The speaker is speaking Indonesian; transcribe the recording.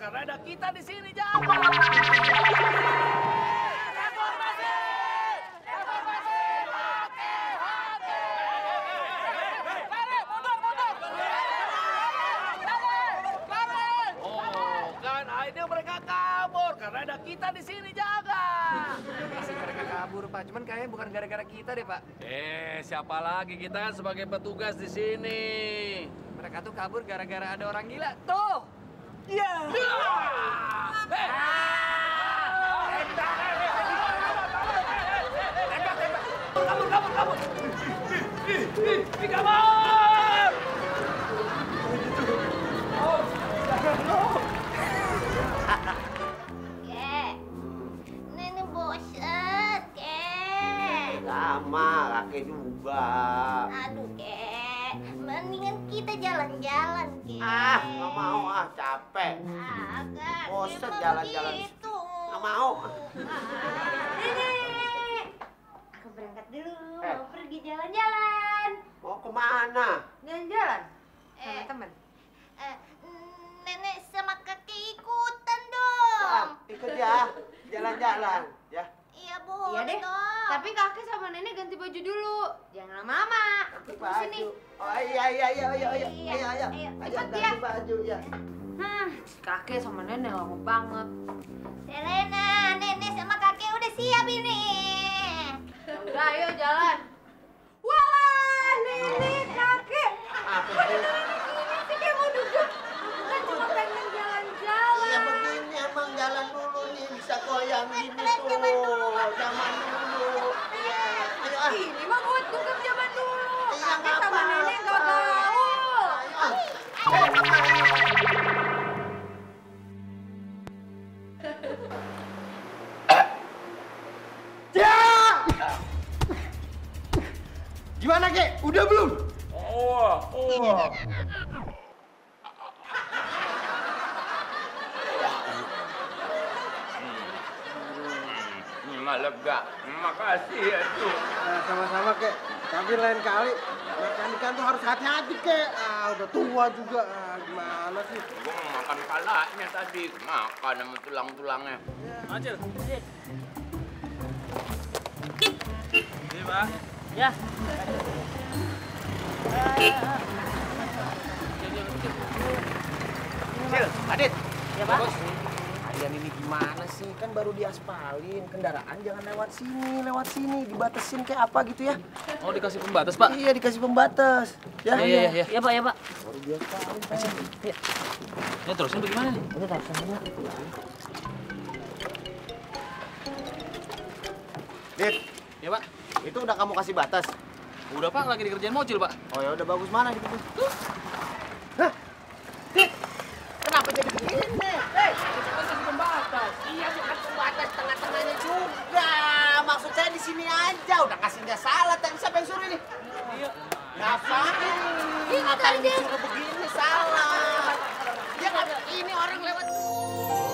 karena ada kita di sini, jangan. Akhirnya mereka kabur karena ada kita di sini, jaga. Masih mereka kabur, Pak. Cuman kayaknya bukan gara-gara kita deh, Pak. Siapa lagi? Kita kan sebagai petugas di sini. Mereka tuh kabur gara-gara ada orang gila. Tuh! Iya! Kabur! Ih, kabur! Nenek bosan, Kek. Sama, kakek juga. Aduh, Kek. Mendingan kita jalan-jalan, Kek. Nggak mau, capek. Kak. Bosen emang jalan-jalan. begitu. Nggak mau. Nenek. Aku berangkat dulu. Mau pergi jalan-jalan. Mau kemana? Jalan-jalan? Sama temen. Nenek sama kakek ikutan dong. Ikut ya, jalan-jalan. Ya. Iya, boleh Iya deh, dong. tapi kakek sama nenek ganti baju dulu. Jangan lama-lama. Ganti Di sini. baju. Oh iya. Ayo. Cepet Ganti ya. baju ya. Kakek sama nenek lama banget. Selena, nenek sama kakek udah siap ini. Udah, ayo jalan. Wah, nenek, kakek. Apa sih? Sih kayak mau duduk. Kan cuma pengen jalan-jalan. Iya begini emang jalan dulu nih bisa goyang gini tuh. Zaman dulu. Iya. Ayo. Ini mah buat duduk zaman dulu. Iya, Kakek nggak sama apa-apa. nenek gak gaul. Ayo. Gimana, Kek? Udah belum? Lega. Makasih ya, tuh. Nah, sama-sama, Kek. Tapi lain kali makan ikan tuh harus hati-hati, Kek. Udah tua juga. Gimana sih? Gua mau makan palanya tadi. Makan sama tulang-tulangnya. Acil. Ini, Pak. Ya. Cil, Adit. Ya, Pak. Kalian ini gimana sih? Kan baru diaspalin. Kendaraan jangan lewat sini. Dibatasin kayak apa gitu ya? Oh, dikasih pembatas, Pak. Iya, dikasih pembatas. Ya, Iya. Ya, Pak, ya, Pak. Baru diaspalin. Ya, terusnya bagaimana nih? Ini rasanya. Dit, Ya, Pak. itu udah kamu kasih batas? Udah, Pak. Lagi dikerjain mocil, Pak. Oh ya udah bagus mana gitu. Hah? Dit, kenapa jadi begini? Kasih pembatas. Iya bukan pembatas tengah-tengahnya juga. Maksud saya di sini aja. Udah kasih nggak salah. Tapi siapa yang suruh ini? Iya. Ngapain disuruh begini salah? Ya kan ini orang lewat.